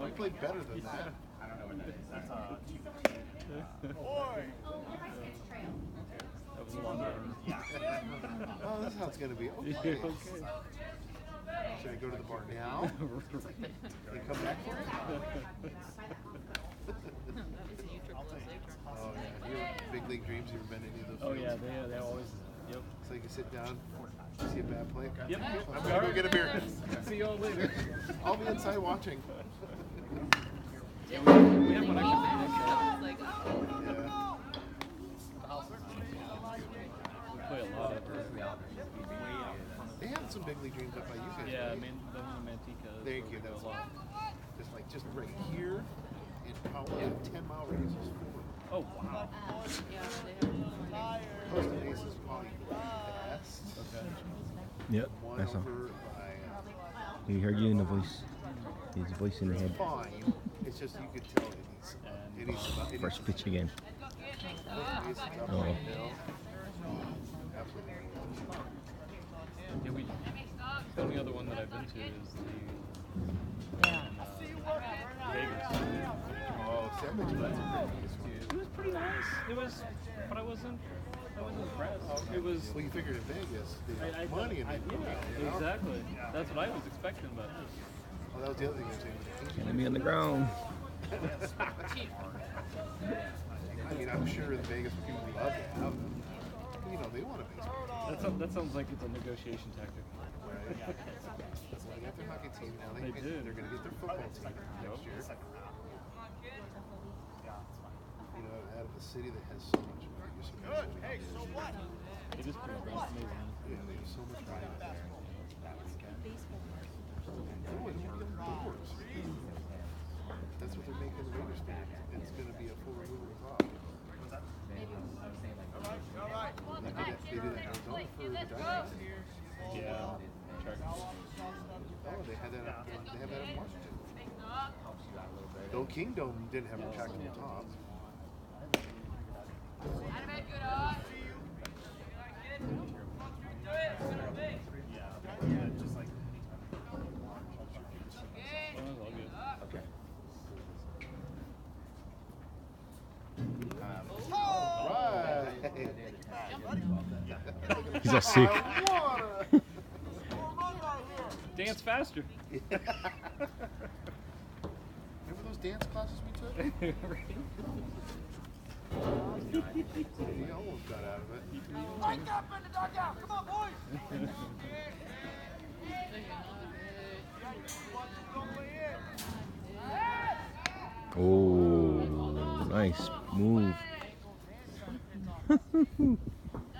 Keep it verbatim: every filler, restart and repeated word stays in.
We played better than that. I don't know what that is. That's a two. That was a long run. Oh, this is how it's going to be. Okay. Okay. Should I go to the bar now? And come back for it? Oh, yeah. You ever, big league dreams, you ever been to any of those Oh fields? yeah, they they always. Yep. So you can sit down, see a bad play. Yep. I'm going to go get a beer. See y'all later. I'll be inside watching. Yeah, we, we have one actually. Yeah. We play a lot of. They have some big league dreams up by you guys. Yeah, I right? mean, the one in Manteca. Thank you. That was all. Just like just right here, and probably a ten mile radius is four. Oh wow. Costa Mesa is probably best. Okay. Yep, One that's all. over by. Uh, He heard you in the voice. His voice in the head. fine. It's just you could tell it needs. It needs some. It First needs pitch again. Costa Mesa's up Oh. right now. Absolutely. Yeah, we. The only other one that I've been to is the. Yeah. Uh, Vegas. Oh, San Francisco. That's a pretty nice one. It was pretty nice. It was, but I wasn't. I wasn't impressed. It was. Well, you figured in Vegas, the I, I, money in I, it. yeah, You know? exactly. That's what I was expecting, but. Well, that was the other thing I was saying. Enemy on the ground. I mean, I'm sure in Vegas people would love to have them. You know, they want a baseball. That sounds, that sounds like it's a negotiation tactic. Right? Well, they got their hockey team now. They, They get, do. They're going to get their football team next year. You know, out of a city that has so much money. Just good. Hey, so what? It is pretty amazing. Yeah, they have so much money out there. Oh, and they're doors. That's what they're making the Raiders fan. It's going to be a full removal top. They did that, they did that in Arizona for the Giants. Yeah. Chargers. Oh, they had that up, they have that in Washington. Though Kingdom didn't have a retractable top. Oh, that was all good. Okay. Right. He's all sick. Dance faster. Remember those dance classes we took? He almost got out of it. Wake up in the dugout! Come on, boys! Oh, nice move.